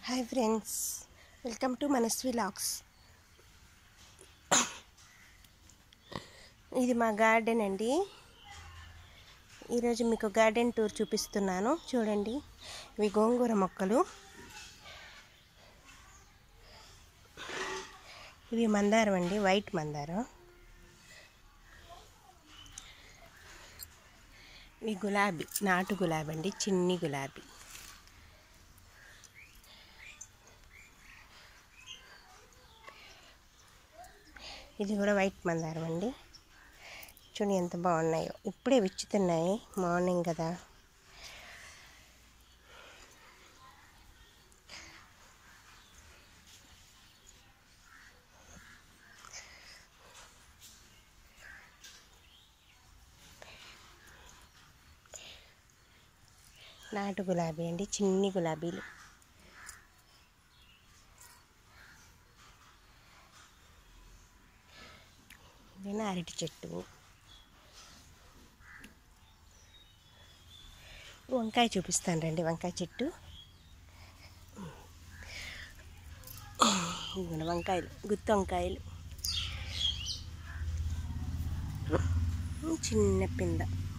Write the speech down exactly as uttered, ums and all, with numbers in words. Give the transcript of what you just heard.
Hi friends, welcome to Manasvi vlogs. ఇది మా garden అండి. ఈరోజు మీకు గార్డెన్ టూర్ చూపిస్తున్నాను. చూడండి, ఇవి గోంగూర మొక్కలు. ఇవి మందారం అండి, వైట్ మందారం. ఇవి గులాబీ, నాటు గులాబీ అండి, చిన్ని గులాబీ. ఇది కూడా వైట్ మందారం అండి. చూడండి ఎంత బాగున్నాయో. ఇప్పుడే విచ్చుతున్నాయి, మార్నింగ్ కదా. నాటు గులాబీ అండి, చిన్ని గులాబీలు. ఇది అరటి చెట్టు. వంకాయ చూపిస్తాను రండి. వంకాయ చెట్టు, వంకాయలు, గుత్తి వంకాయలు, చిన్న పింద.